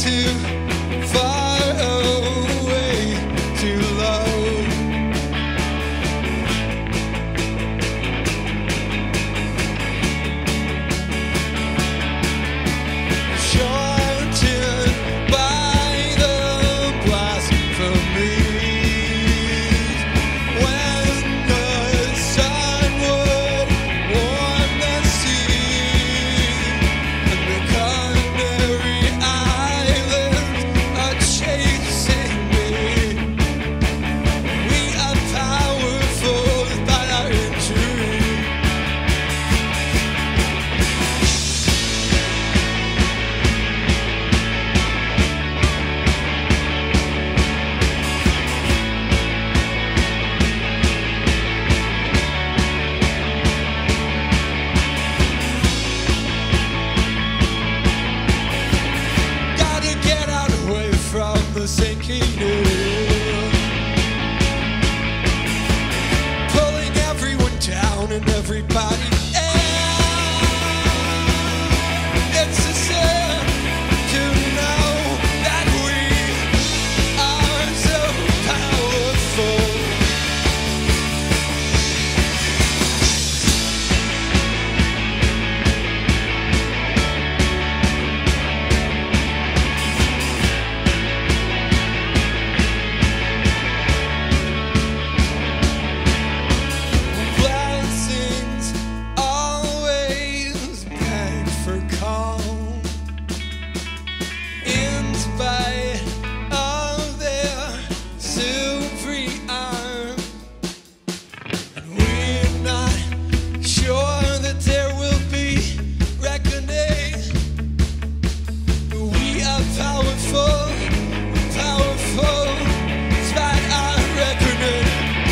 too far away, too low. Shortened by the blasphemies when the sun would warm the sea, and the Canary Islands are chasing me. We are powerful by our injury. Gotta get out away from the sinking hill, pulling everyone down and everybody down. It's a sin to know that we are so powerful. Blessings always beg for calm, in spite of their silvery arm. And we're not sure that there will be reckoning. We are powerful, powerful, despite our reckoning.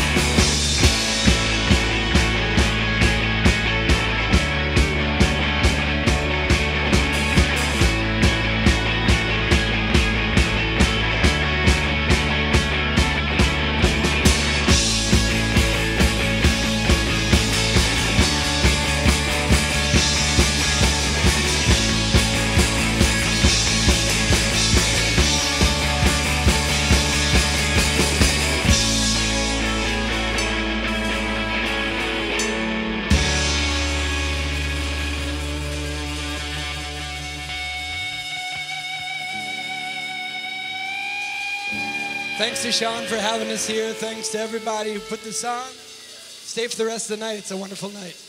Thanks to Sean for having us here. Thanks to everybody who put this on. Stay for the rest of the night. It's a wonderful night.